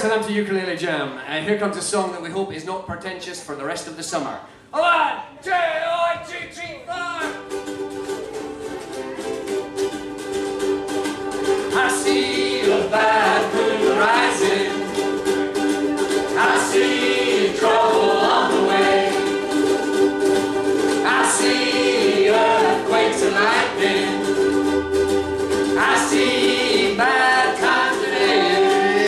Southampton Ukulele Jam, and here comes a song that we hope is not pretentious for the rest of the summer. 1, 2, 1, 2, 3, 4. I see a bad moon rising. I see trouble on the way. I see earthquakes and lightning. I see bad times today.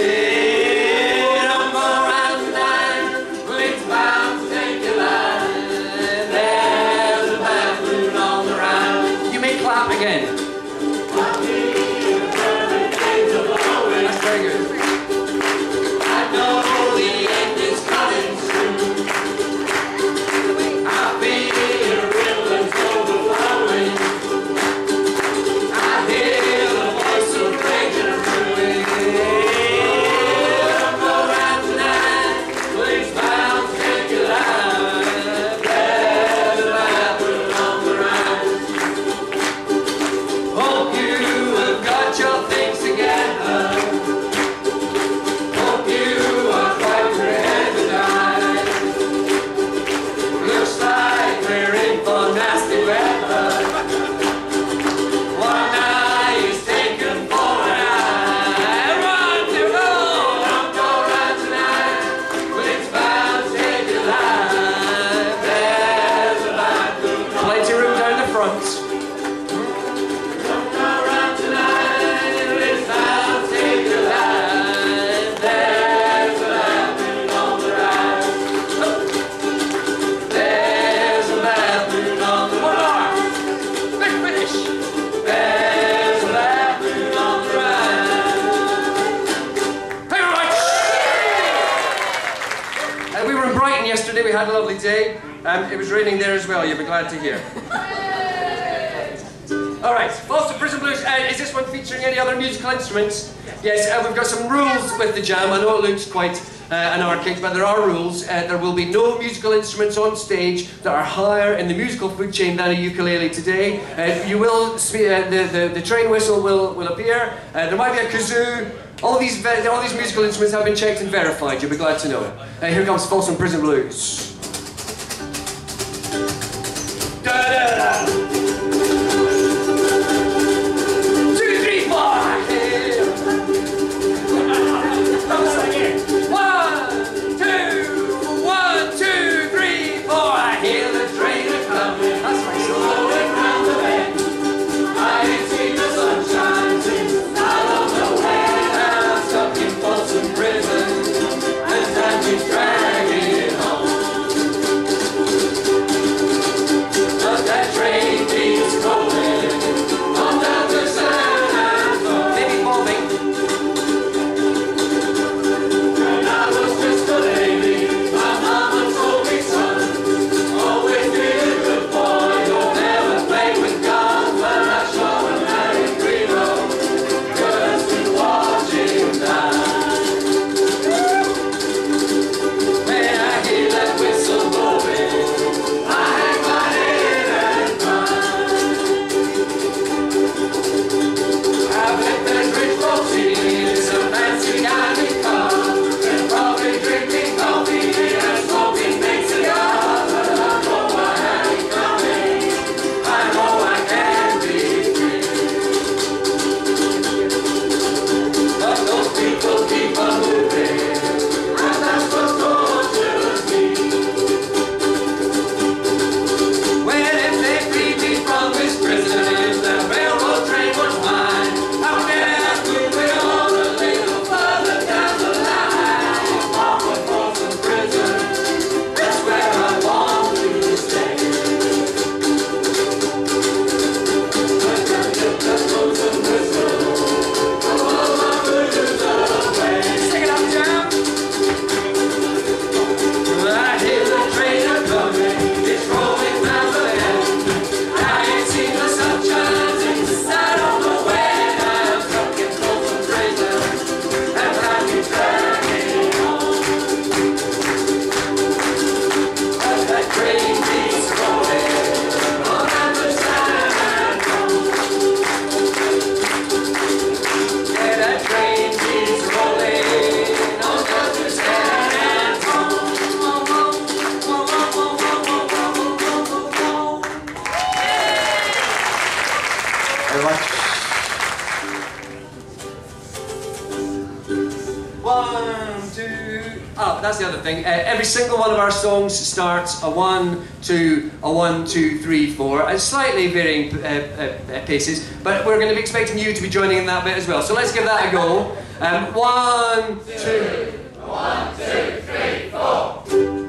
Don't go around tonight, but it's bound to take your life. There's a bad moon on the rise. You may clap again. That's very good. I know the end is coming soon. I feel rivers overflowing. I hear the voice of rage and ruin. Don't go around tonight, but it's bound to take your life. There's a bad moon on the rise. Hope you have got your things together. Hope you are quite prepared to die. Looks like we're in for nasty weather. One eye is taken for an eye. Run to go! Don't go around tonight, but it's bound to take your life. There's a bad moon. Plenty of room down the front. Don't go around tonight, but it's bound to take your life. There's a bad moon on the rise. There's a bad moon on the rise. Big finish. There's a bad moon on the rise. Hey, right. We were in Brighton yesterday. We had a lovely day. It was raining there as well. You'll be glad to hear. All right, Boston Prison Blues. Is this one featuring any other musical instruments? Yes, we've got some rules with the jam. I know it looks quite anarchic, but there are rules. There will be no musical instruments on stage that are higher in the musical food chain than a ukulele today. You will the train whistle will appear. There might be a kazoo. All these musical instruments have been checked and verified. You'll be glad to know. Here comes Folsom Prison Blues. Da, da, da. 2, 3, 4. 1, 2, 3, 4. I hear the train a-coming. That's my song. Rolling round the bend. I ain't seen the sunshine since I don't know when. And I'm stuck in Folsom Prison, and time keeps dragging on. other thing. Every single one of our songs starts a 1, 2, a 1, 2, 3, 4, at slightly varying paces, but we're going to be expecting you to be joining in that bit as well. So let's give that a go. 1, 2. 1, 2, 3, 4.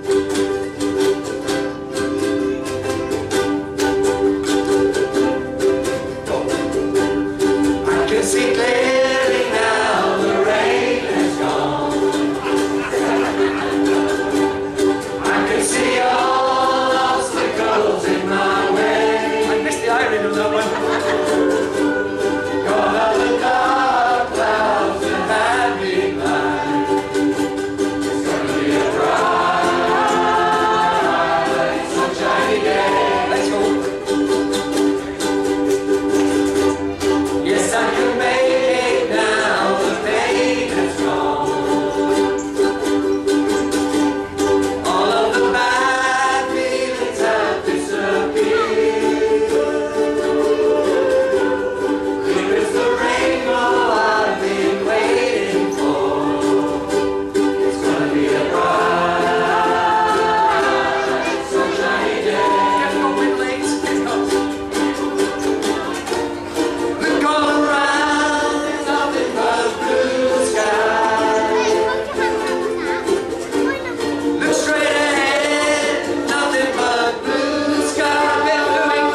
See clearly now, the rain has gone. I can see all obstacles in my way. I missed the irony of that one. Gone are the dark clouds that had me blind. It's gonna be a bright, sunshiny day. Let's go. Yes, I can make it now, the pain has gone. All of the bad feelings have disappeared. Here is the rainbow I've been waiting for. It's gonna be a bright, sunshiny day. Let's go, Whitlays. Let's go. Look all around, there's nothing but blue sky. Look straight ahead, nothing but blue sky. Bit of moving.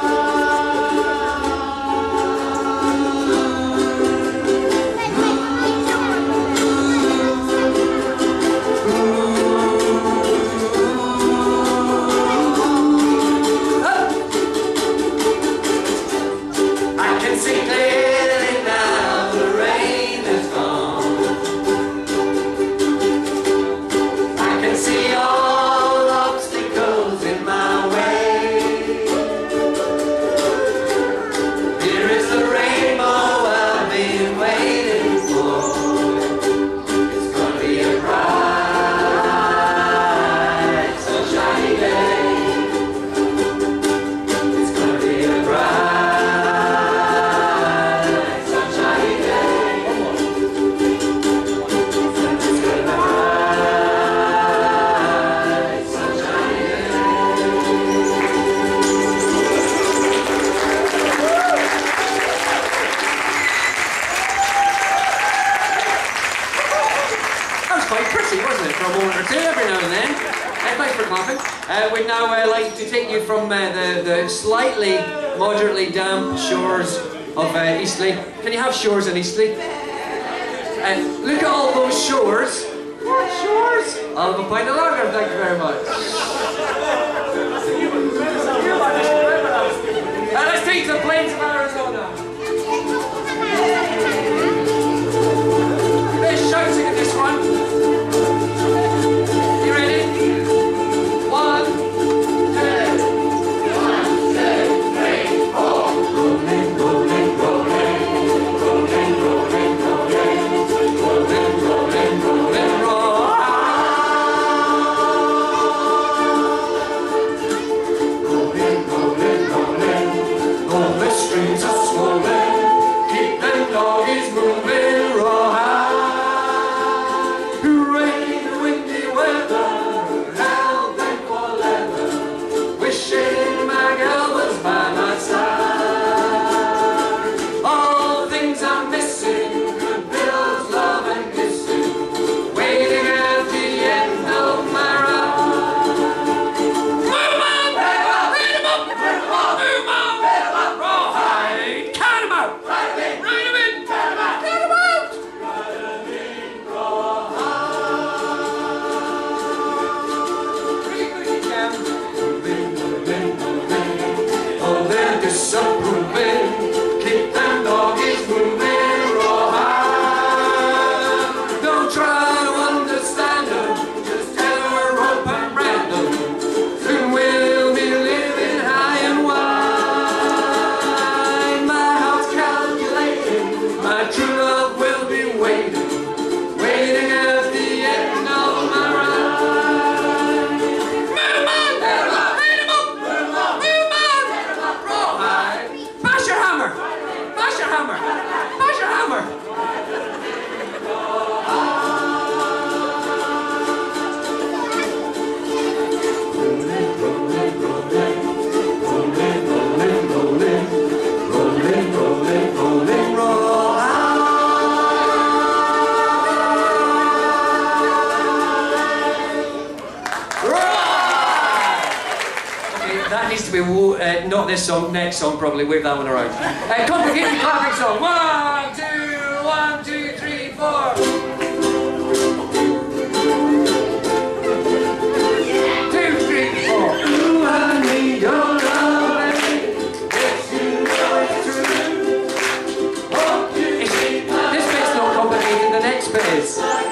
I can see clearly now, the rain is gone. I can see all obstacles in my way. Here is the rainbow I've been waiting for. It's gonna be a bright, sunshiny day. It's gonna be a bright, sunshiny day. It's gonna be a bright, sunshiny day. That was quite pretty, wasn't it, for a moment or two, every now and then. Thanks for clapping. We'd now like to take you from the slightly, moderately damp shores of Eastleigh. Can you have shores in Eastleigh? Look at all those shores. What shores? I'll have a pint of lager, thank you very much. Let's take the plains of Arizona. A bit of shouting in this one. You ready? 1, 2, 1, 2, 3, 4. Rolling, rolling, rolling. Rolling, rolling, rolling. Rolling, rolling, rolling, roll. Rolling, rolling, rolling. All the streets are swollen. That needs to be not this song, next song probably. Wave that one around. Complicated clapping song. 1, 2, 1, 2, 3, 4. 2, 3, 4. Ooh, I need your love. Yes, you know it's true. This bit's not complicated. The next bit is.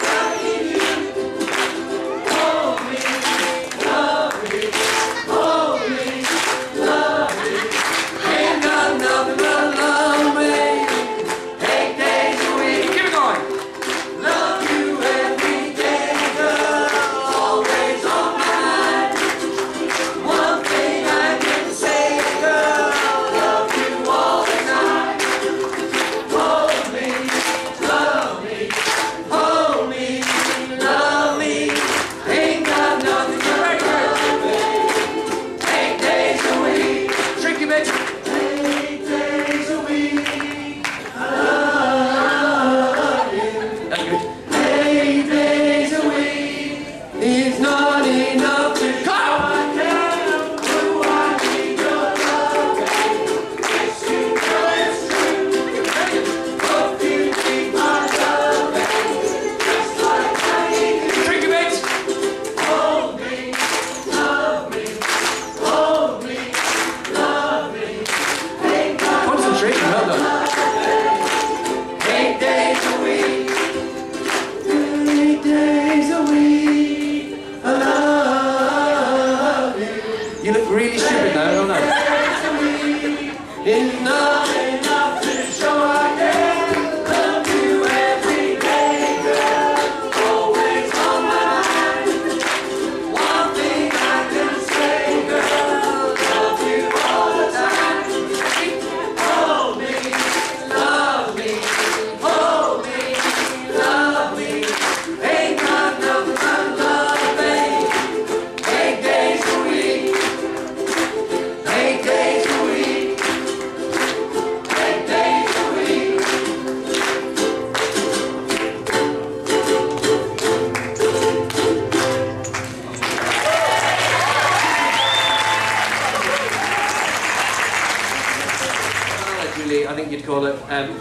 I think you'd call it.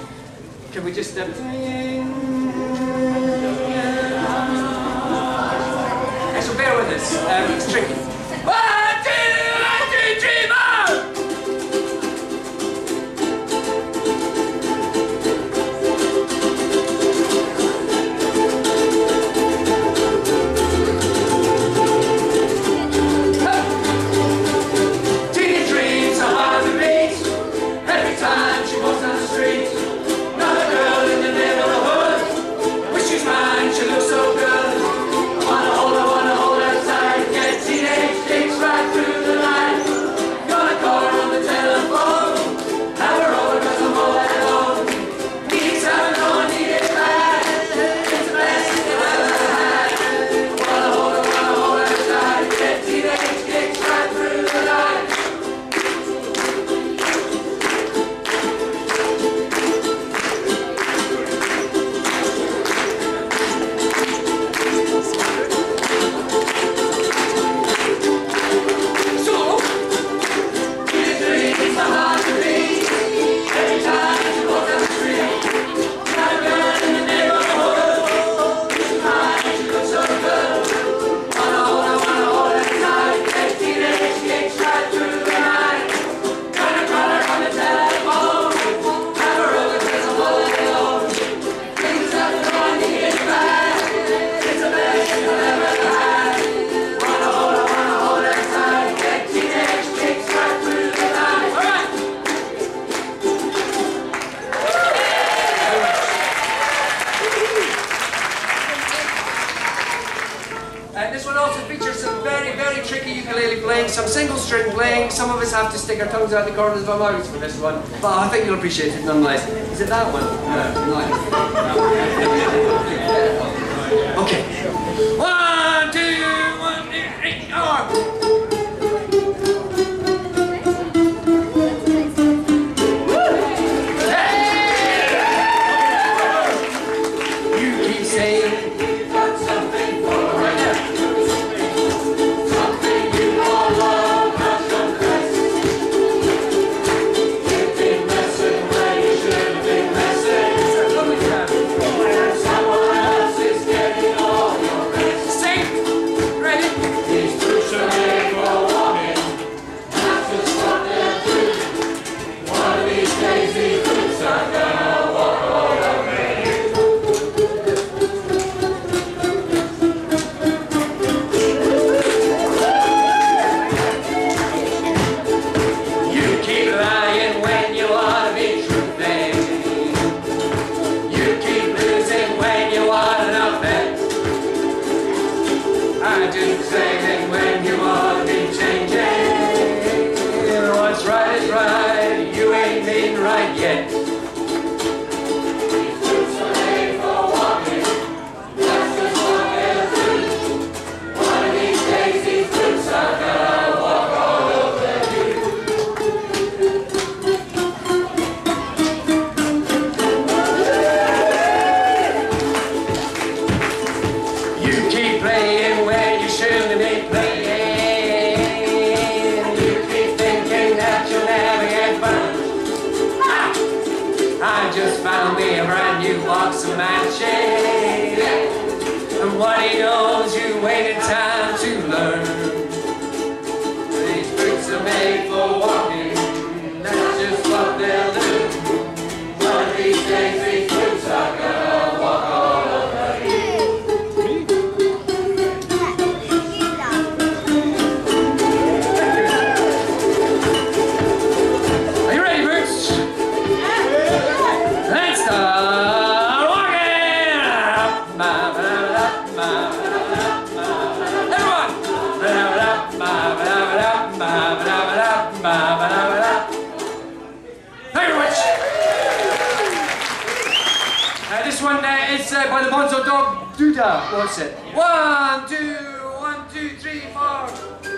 Can we just... so bear with us. It's tricky. 1, 2, 3, 4! She looks so good. I wanna hold her tight. Get teenage kicks right through the night. Gonna call her on the telephone. Have her over 'cause I'm all alone. Needs having no one need it bad. It's the best thing I've ever had. Wanna hold her tight. Get teenage kicks right through the night. This one also features some very, very tricky ukulele playing, some single string playing. Some of us have to stick our tongues out the corners of our mouths for this one, but I think you'll appreciate it nonetheless. Is it that one? No. Okay. 1, 2, 1, 2, 3, 4. You keep saying something for right now. Something you all love, something man shake. And what he knows, you waited time to learn. These boots are made for walking, that's just what they'll do. One of these days, these boots are gonna walk all over you. Are you ready, Boots? Let's start walking! Everyone! Thank you very much. This one is by the Bonzo Dog Duda. What's it? 1, 2, 1, 2, 3, 4.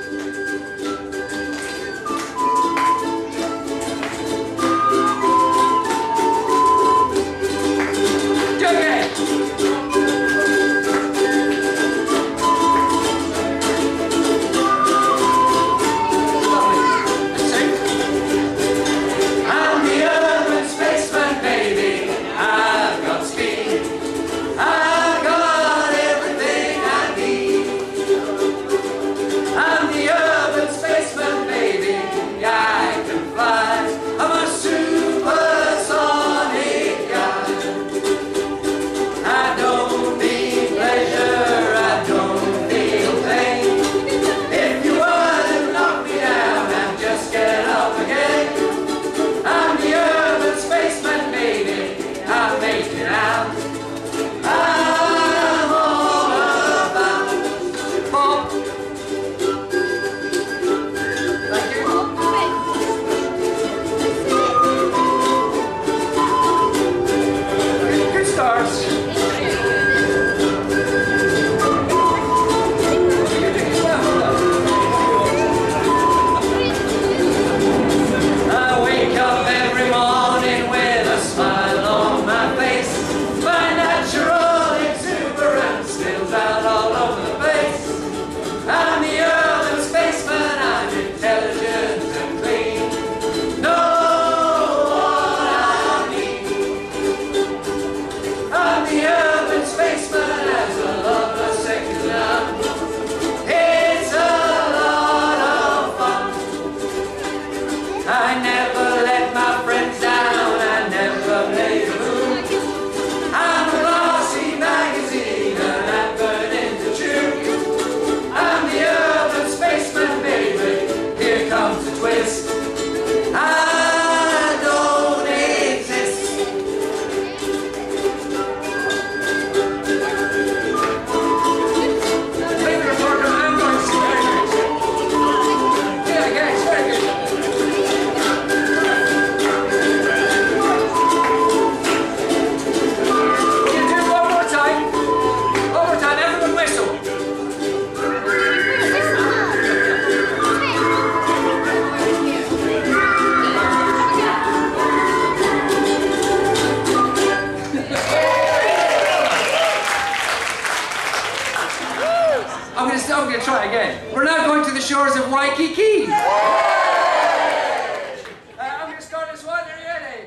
I'm going to try again. We're now going to the shores of Waikiki. I'm going to start this one. Are you ready?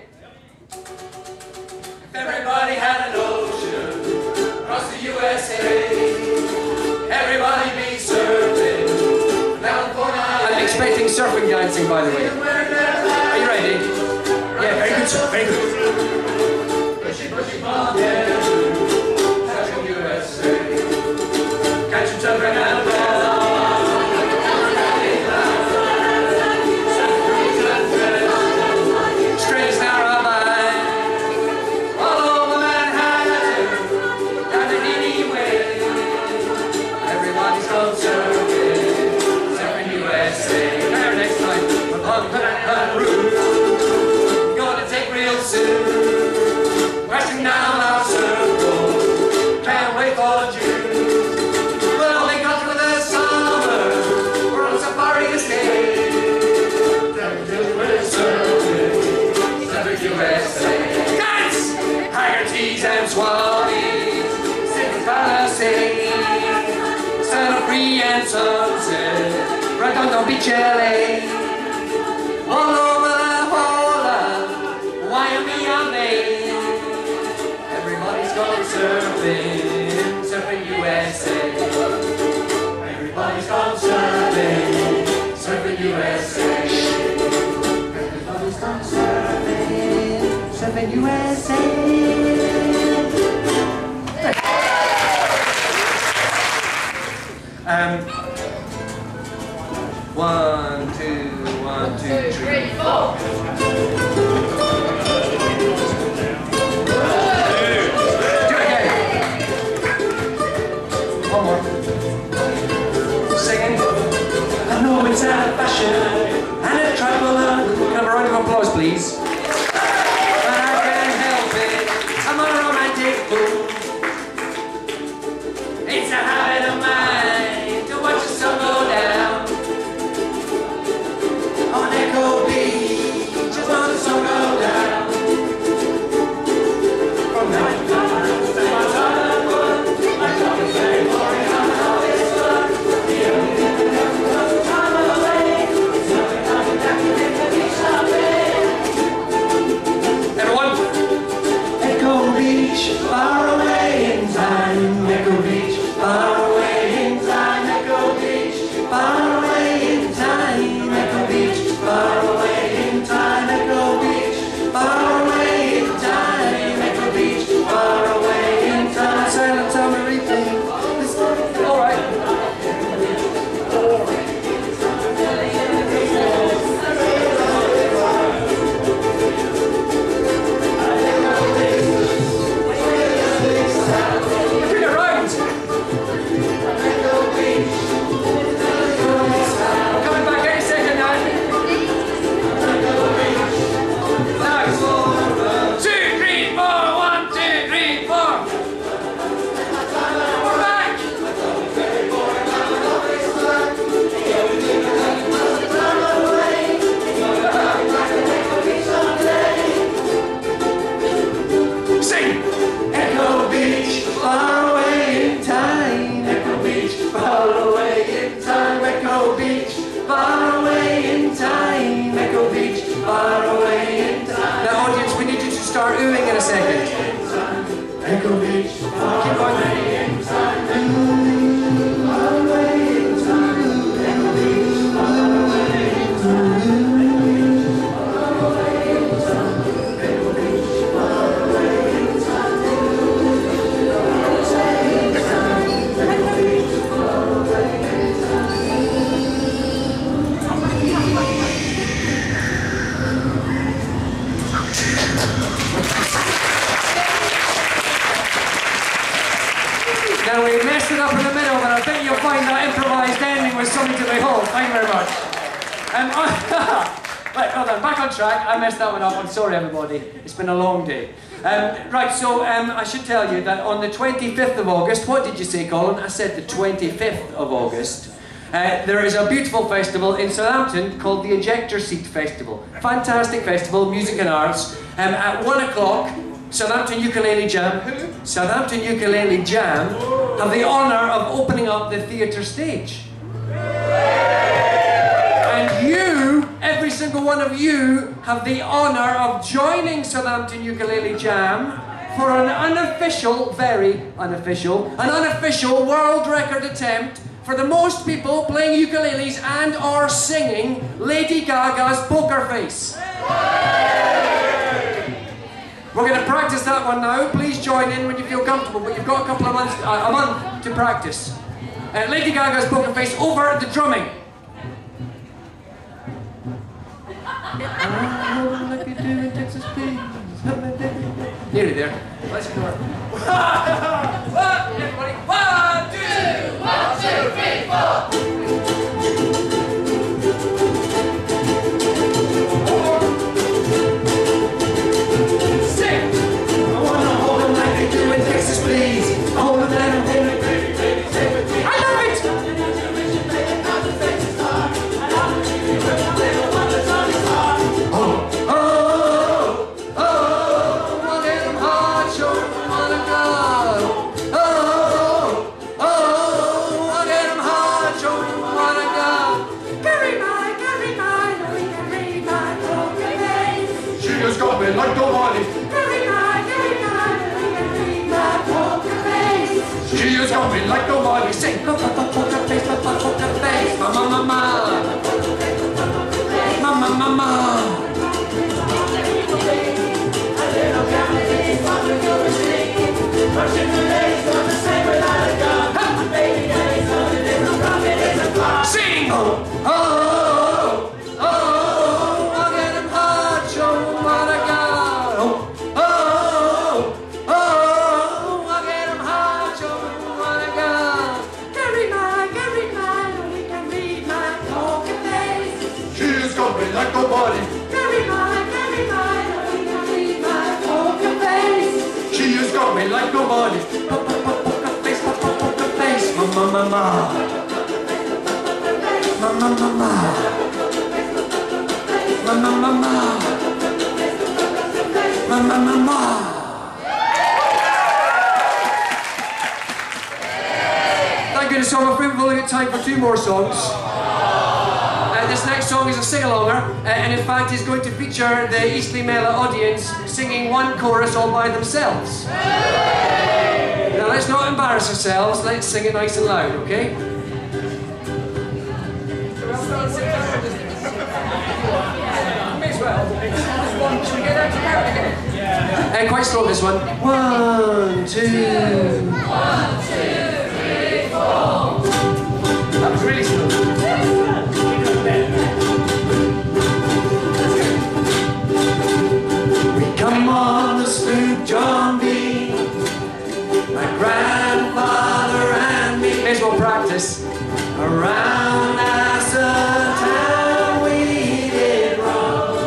If everybody had an ocean across the USA, everybody be surfing. I'm expecting surfing dancing, by the way. Are you ready? Yeah, very good, sir. Very good. Pushy, pushy, mom, yeah. Catch your children and straight narrow line all over Manhattan, down in any way. Everybody's gone surfing USA. There next time, on the route, gonna take real soon. Crashing down our circle, can't wait for June. Dance! Haggerty's and Swabies, Sydney Palisades, Santa Free and Sunset, Redondo Beach, LA, all over the whole of Wyoming, Maine. Everybody's gonna Everybody's gone surfing, surfing USA. Everybody's gone surfing, surfing USA. 1, 2, 1, 2, 3, 4. Do it again. One more. Singing. I know it's out of fashion and a traveller. Can I have a round of applause, please? But I can't help it. I'm a romantic fool. It's a habit of mine to watch the sun go down. On Echo Beach, just on the sun go down. From now on, my time one, my job is very boring. I know it's fun. The only thing that never comes time away is nothing coming back to make the beach shopping. Everyone, Echo Beach, far away in time. Echo Beach, far away in time. Echo Beach, far away in time. Echo Beach. Far away in time, Echo Beach. Far away in time, Echo Beach. Far away in time. Silent summer evening. All right. Bring it round. Echo Beach. Coming back any second now. 2, 3, 4, 1, 2, 3, 4. We're back. Sing. Echo Beach, far away in time. Echo Beach, far away in time. Echo Beach, far away in time. Echo Beach, far away in time. Now, audience, we need you to start oohing in a second. Echo Beach, far away in time. Far away in time. Echo Beach, far away in time. Far away in time. Echo Beach, far away in time. Echo Beach, far away in Now we messed it up in the middle, but I think you'll find that improvised ending was something to behold. Thank you very much. Right, well done. Back on track. I messed that one up. I'm sorry, everybody. It's been a long day. Right, so I should tell you that on the 25th of August, what did you say, Colin? I said the 25th of August. There is a beautiful festival in Southampton called the Ejector Seat Festival. Fantastic festival, music and arts. At 1 o'clock, Southampton Ukulele Jam. Who? Southampton Ukulele Jam have the honour of opening up the theatre stage. And you, every single one of you, have the honour of joining Southampton Ukulele Jam for an unofficial, very unofficial, an unofficial world record attempt for the most people playing ukuleles and or singing Lady Gaga's Poker Face. We're going to practice that one now. Please join in when you feel comfortable, but you've got a couple of months, a month to practice. Lady Gaga's Poker Face over the drumming. Nearly there. Let's go. Everybody. 1, 2, 1, 2, 3, 4. Sing! Oh, oh, oh, oh, oh, I'll get him hard, show him what I got. Oh, oh, oh, oh, I'll get him hard, show him what I got. Carry my poker face. She's got me like nobody. Carry my poker face. She has got me like nobody. Poker face, poker face, ma. Mama, mama, mama, mama, mama, mama. Thank goodness, so I'm afraid we've only got time for 2 more songs. This next song is a sing-alonger, and in fact is going to feature the Eastleigh Mela audience singing one chorus all by themselves. Now let's not embarrass ourselves, let's sing it nice and loud, okay? Quite slow this one. 1, 2. 1, 2, 3, 4. That was really slow. We come on the Sloop John B, my grandfather and me. May as well practice. Around Nassau town we did roam,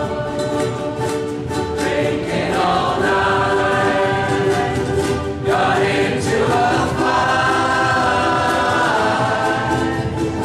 drinking all night, got into a fight.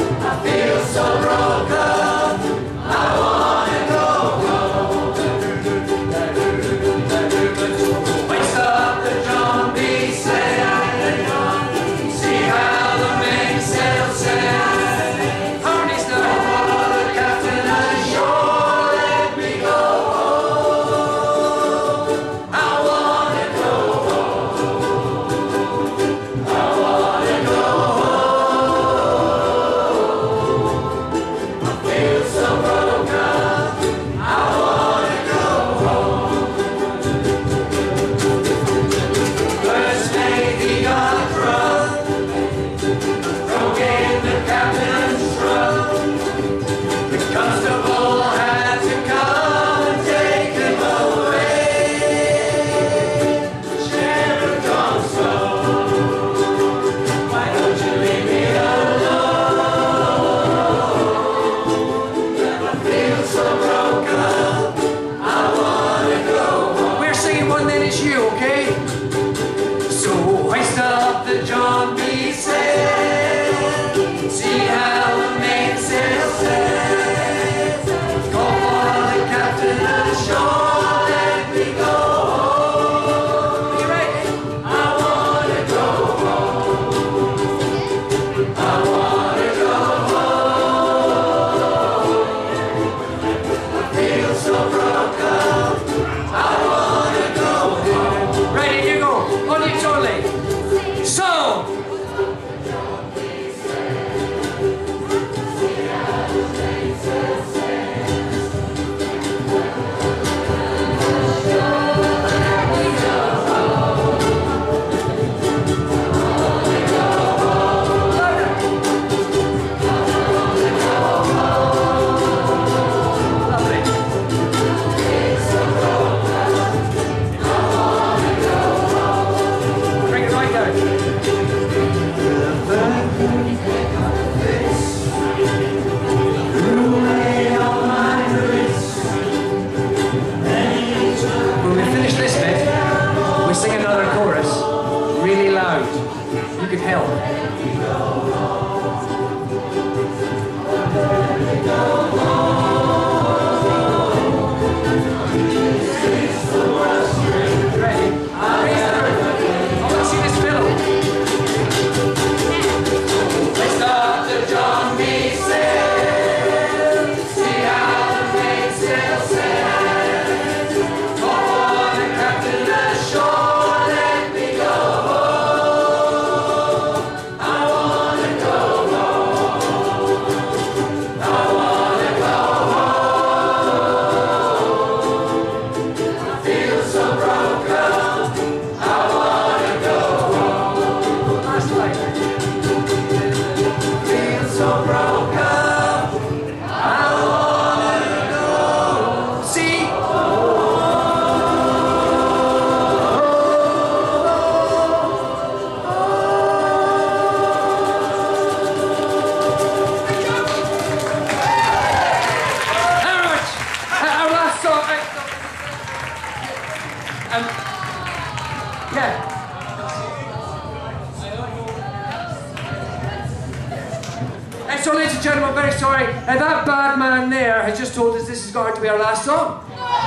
very sorry. That bad man there has just told us this is going to be our last song.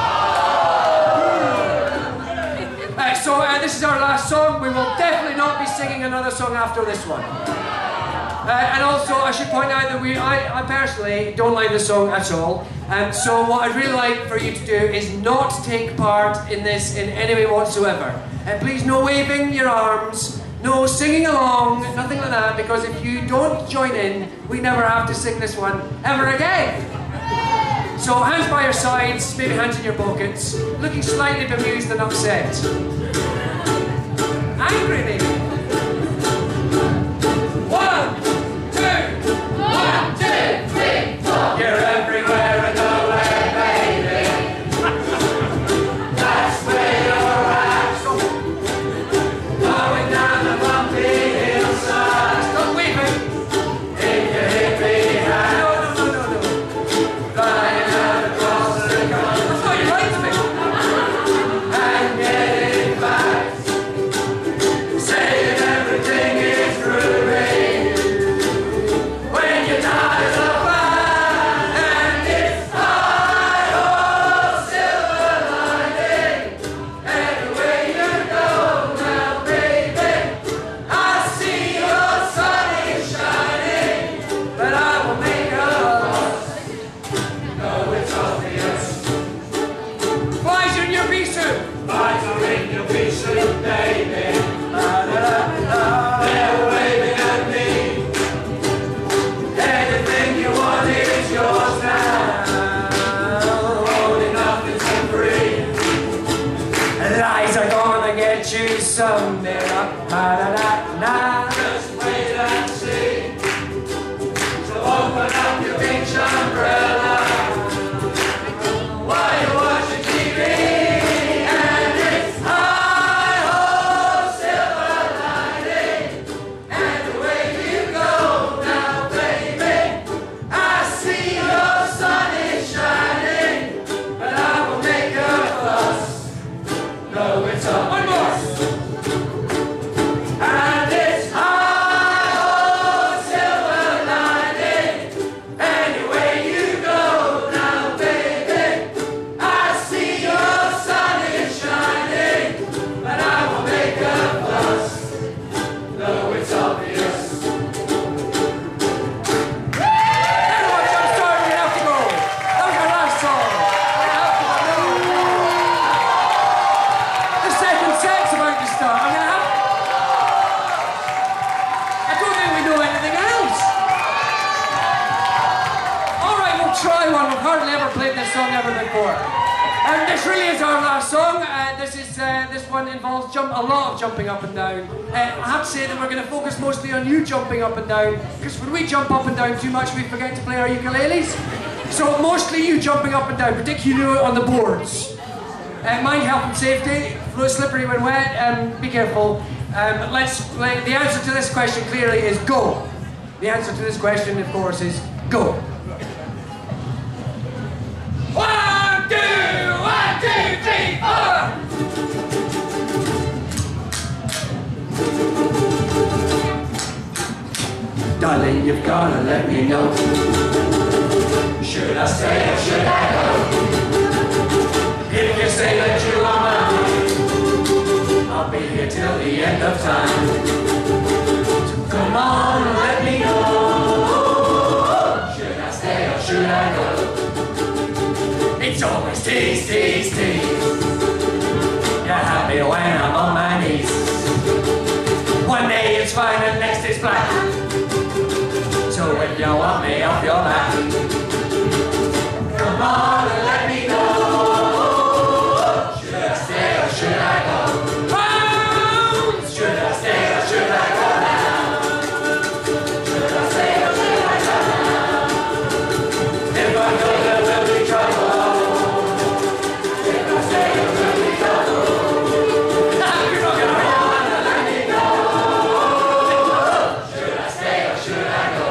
So this is our last song. We will definitely not be singing another song after this one. And also, I should point out that I personally don't like this song at all. So what I'd really like for you to do is not take part in this in any way whatsoever. Please, no waving your arms, no singing along, nothing like that, because if you don't join in, we never have to sing this one ever again. So hands by your sides, maybe hands in your pockets, looking slightly bemused and upset. Angry maybe. 1, 2, 1, 2, 3, 4. You're everywhere and nowhere, baby. That's where you're at. Going down the bumpy hillside. Stop weaving. In your hippie hat. No. Flying out across the country. I thought you liked me. And getting back. Saying everything is groovy. When you're tired of fun, and it's high on silver lining. Everywhere you go now, baby, I see your sun is shining, but I will make a loss. No, it's obvious. Flies in your pea soup. Flies are in your pea soup, baby. They're waving at me. Anything you want is yours now. Only nothing's for free. Lies are gonna get you someday. Just wait and see. So open up your beach umbrella while you're watching TV. And it's high home silver lining. And the way you go now, baby, I see your sun is shining, but I will make a fuss. No, it's up. One more. And it's high home silver lining. Anywhere you go now, baby, I see your sun is shining, but I will make a fuss. No, it's obvious. Everyone, I'm sorry, we have to go. That was our last song. We have to go. The second set's about to start. I don't think we know anything else. All right, we'll try one. We've hardly ever played this song ever before. And this really is our last song. This one involves a lot of jumping up and down. I have to say that we're going to focus mostly on you jumping up and down, because when we jump up and down too much, we forget to play our ukuleles. So mostly you jumping up and down, particularly on the boards. Mind health and safety. Floor slippery when wet. Be careful. Let's play. The answer to this question clearly is go. The answer to this question, of course, is go. 1, 2, 1, 2, 3, 4. Darling, you've gotta let me know. Should I stay or should I go? If you say that you are mine, I'll be here till the end of time. So come on and let me know. Should I stay or should I go? It's always tease, tease, tease. You're happy when I'm on my knees. One day it's fine and next it's black. So if you want me off your back, come on and let me know. Should I stay or should I go? Should I stay or should I go now? Should I stay or should I go now? If I go there will be trouble. If I stay there will be trouble. You're not gonna want to let me go. Should I stay or should I go?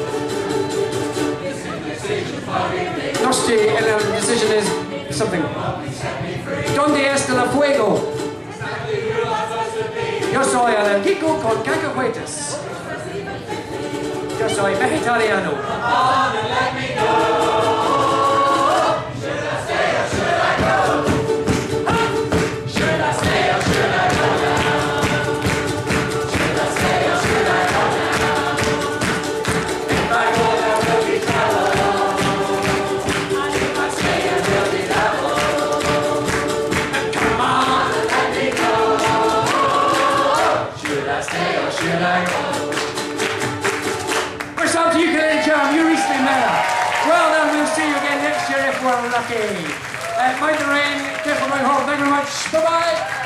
The decision is something. ¿Dónde está el fuego? Yo soy el Kiko con cacahuetes. soy vegetariano. Come on and let me go. Should I stay or should I go? Should I stay or should I go now? Should I stay or should I go now? If I go, there will be trouble. And if I stay, it will be double. Come on and let me go. Should I stay or should I go? We're Southampton Ukulele Jam, you're Eastleigh Mela. Well then, we'll see you again next year if we're lucky. Mind the rain, careful going home. Thank you very much. Bye-bye.